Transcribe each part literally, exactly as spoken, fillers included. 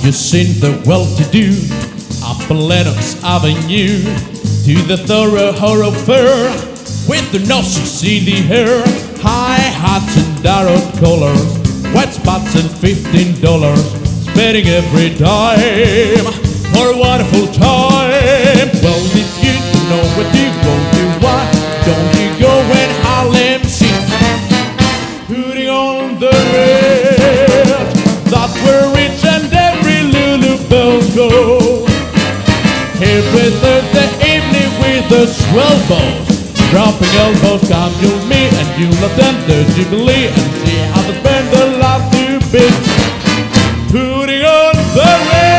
You send the well-to-do up Lennox Avenue to the thorough horror fair with the noses in the hair, high hats and darrowed collars, white spots and fifteen dollars, spending every dime for a wonderful time. Well, it's good to know where to go to. Why don't you go when Harlem shakes, putting on the red? That's where rich and every Lulu bells go. Every Thursday evening with the swell bows, dropping elbows, come join me and you'll attend the Jubilee and see how they spend their life to be putting on the red.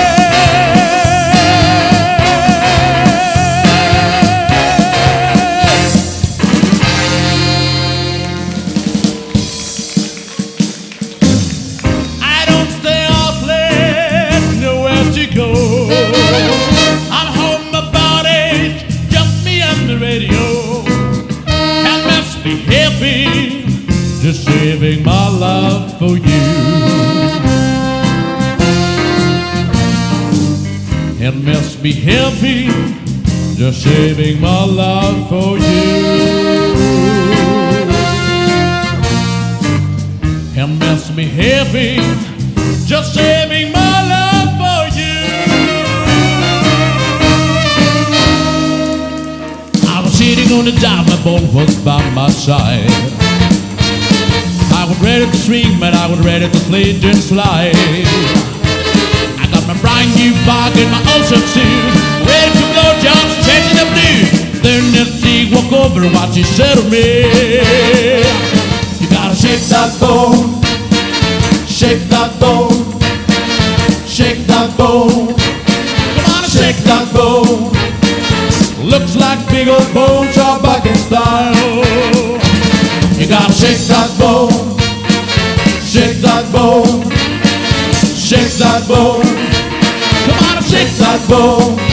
I don't stay off late, nowhere to go. I'm home about eight, just me and the radio. And must be happy, just saving my love for you. And must be happy, just saving my love for you. And must be happy, just saving my love for you. I was sitting on the dive, my boat was by my side. I was ready to swing, but I was ready to slip and slide. I got my brand new bag and my old shirt suit, ready to blow jobs, chasing the blues. Then Nancy walk over and what she said to me. You gotta shake that bone, shake that bone, shake that bone. Come on and shake that bone. Looks like big old bones are back in style. You gotta shake that bone, shake that bone, shake that bone. Come on and shake that bone.